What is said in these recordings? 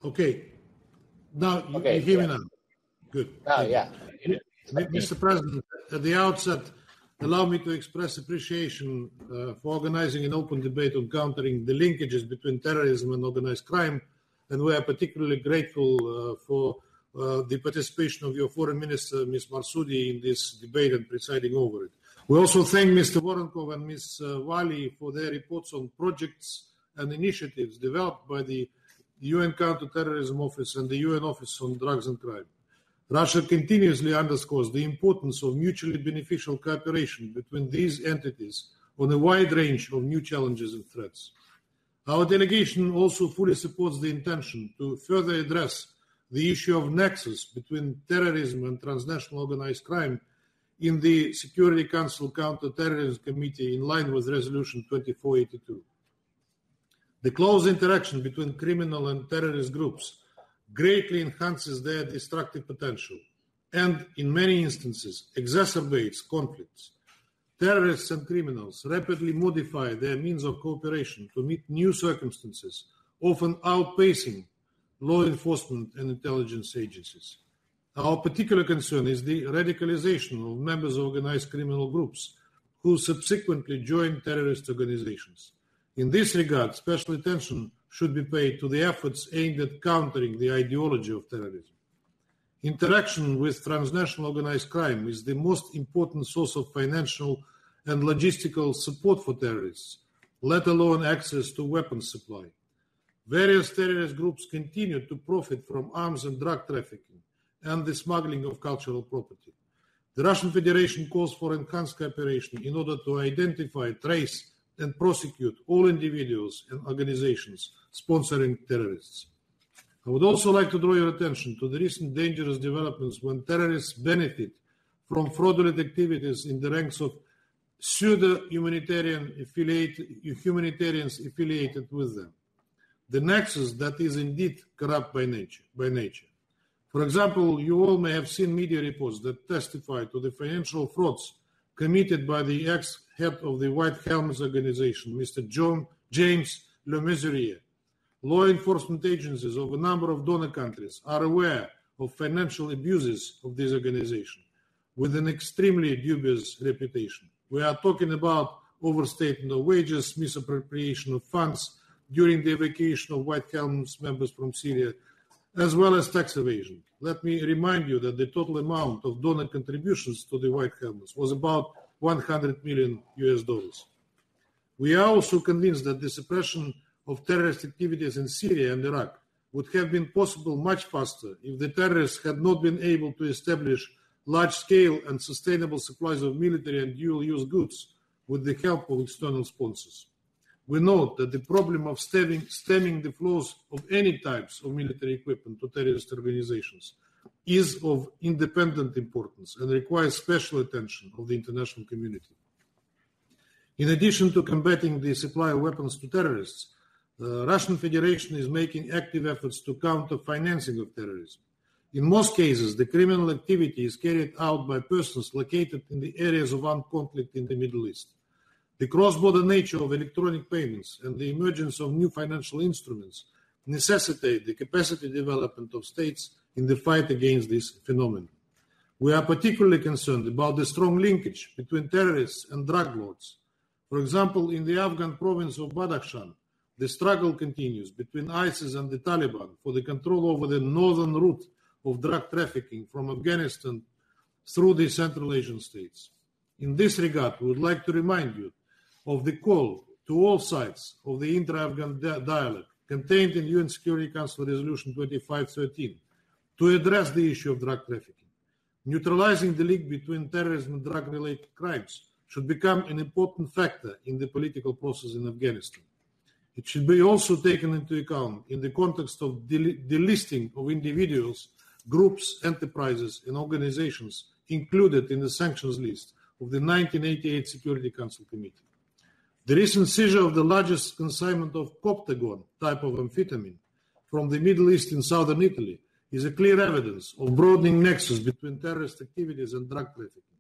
Okay. Now, you hear me now? Good. Yeah. Mr. President, at the outset, allow me to express appreciation for organizing an open debate on countering the linkages between terrorism and organized crime, and we are particularly grateful for the participation of your Foreign Minister, Ms. Marsoudi, in this debate and presiding over it. We also thank Mr. Vorenkov and Ms. Wali for their reports on projects and initiatives developed by the UN Counterterrorism Office and the UN Office on Drugs and Crime. Russia continuously underscores the importance of mutually beneficial cooperation between these entities on a wide range of new challenges and threats. Our delegation also fully supports the intention to further address the issue of nexus between terrorism and transnational organized crime in the Security Council Counterterrorism Committee in line with Resolution 2482. The close interaction between criminal and terrorist groups greatly enhances their destructive potential and, in many instances, exacerbates conflicts. Terrorists and criminals rapidly modify their means of cooperation to meet new circumstances, often outpacing law enforcement and intelligence agencies. Our particular concern is the radicalization of members of organized criminal groups who subsequently join terrorist organizations. In this regard, special attention should be paid to the efforts aimed at countering the ideology of terrorism. Interaction with transnational organized crime is the most important source of financial and logistical support for terrorists, let alone access to weapons supply. Various terrorist groups continue to profit from arms and drug trafficking and the smuggling of cultural property. The Russian Federation calls for enhanced cooperation in order to identify, trace, and prosecute all individuals and organizations sponsoring terrorists. I would also like to draw your attention to the recent dangerous developments when terrorists benefit from fraudulent activities in the ranks of pseudo-humanitarians affiliated with them. The nexus that is indeed corrupt by nature. For example, you all may have seen media reports that testify to the financial frauds committed by the ex-head of the White Helmets organization, Mr. James Le Mesurier. Law enforcement agencies of a number of donor countries are aware of financial abuses of this organization with an extremely dubious reputation. We are talking about overstatement of wages, misappropriation of funds during the evacuation of White Helmets members from Syria, as well as tax evasion. Let me remind you that the total amount of donor contributions to the White Helmets was about $100 million. We are also convinced that the suppression of terrorist activities in Syria and Iraq would have been possible much faster if the terrorists had not been able to establish large-scale and sustainable supplies of military and dual-use goods with the help of external sponsors. We note that the problem of stemming the flows of any types of military equipment to terrorist organizations is of independent importance and requires special attention of the international community. In addition to combating the supply of weapons to terrorists, the Russian Federation is making active efforts to counter financing of terrorism. In most cases, the criminal activity is carried out by persons located in the areas of armed conflict in the Middle East. The cross-border nature of electronic payments and the emergence of new financial instruments necessitate the capacity development of states in the fight against this phenomenon. We are particularly concerned about the strong linkage between terrorists and drug lords. For example, in the Afghan province of Badakhshan, the struggle continues between ISIS and the Taliban for the control over the northern route of drug trafficking from Afghanistan through the Central Asian states. In this regard, we would like to remind you of the call to all sides of the intra-Afghan dialogue contained in UN Security Council Resolution 2513 to address the issue of drug trafficking. Neutralizing the link between terrorism and drug-related crimes should become an important factor in the political process in Afghanistan. It should be also taken into account in the context of delisting of individuals, groups, enterprises, and organizations included in the sanctions list of the 1988 Security Council Committee. The recent seizure of the largest consignment of Coptagon type of amphetamine from the Middle East in southern Italy is a clear evidence of broadening nexus between terrorist activities and drug trafficking.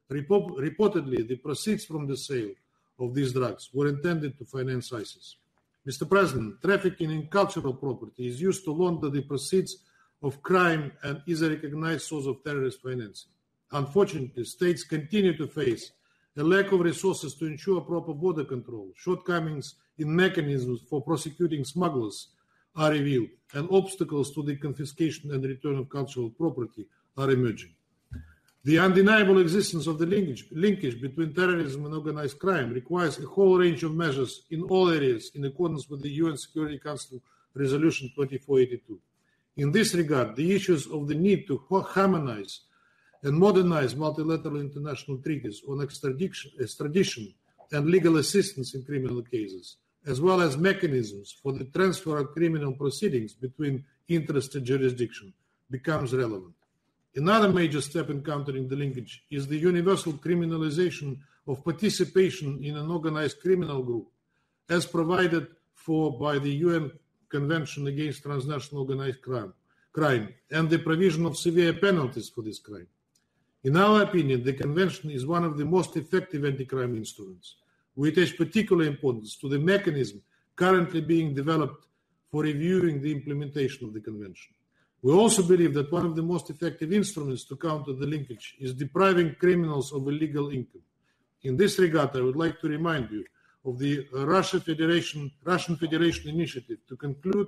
Reportedly, the proceeds from the sale of these drugs were intended to finance ISIS. Mr. President, trafficking in cultural property is used to launder the proceeds of crime and is a recognized source of terrorist financing. Unfortunately, states continue to face a lack of resources to ensure proper border control. Shortcomings in mechanisms for prosecuting smugglers are revealed, and obstacles to the confiscation and return of cultural property are emerging. The undeniable existence of the linkage between terrorism and organized crime requires a whole range of measures in all areas in accordance with the UN Security Council Resolution 2482. In this regard, the issues of the need to harmonize and modernize multilateral international treaties on extradition and legal assistance in criminal cases, as well as mechanisms for the transfer of criminal proceedings between interested jurisdictions, becomes relevant. Another major step in countering the linkage is the universal criminalization of participation in an organized criminal group, as provided for by the UN Convention Against Transnational Organized Crime, and the provision of severe penalties for this crime. In our opinion, the Convention is one of the most effective anti-crime instruments. We attach particular importance to the mechanism currently being developed for reviewing the implementation of the Convention. We also believe that one of the most effective instruments to counter the linkage is depriving criminals of illegal income. In this regard, I would like to remind you of the Russian Federation initiative to conclude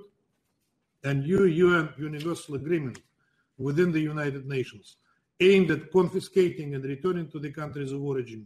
a new UN Universal Agreement within the United Nations aimed at confiscating and returning to the countries of origin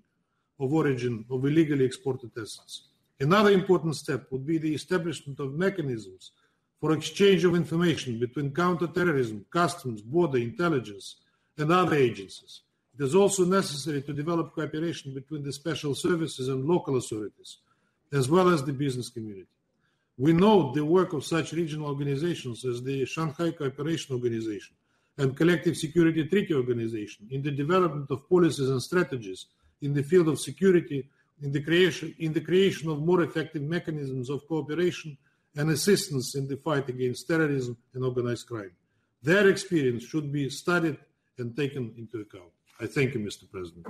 of illegally exported assets. Another important step would be the establishment of mechanisms for exchange of information between counterterrorism, customs, border, intelligence, and other agencies. It is also necessary to develop cooperation between the special services and local authorities, as well as the business community. We note the work of such regional organizations as the Shanghai Cooperation Organization and Collective Security Treaty Organization in the development of policies and strategies in the field of security, in the creation of more effective mechanisms of cooperation and assistance in the fight against terrorism and organized crime. Their experience should be studied and taken into account. I thank you, Mr. President.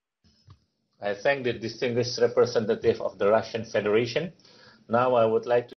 I thank the distinguished representative of the Russian Federation. Now I would like to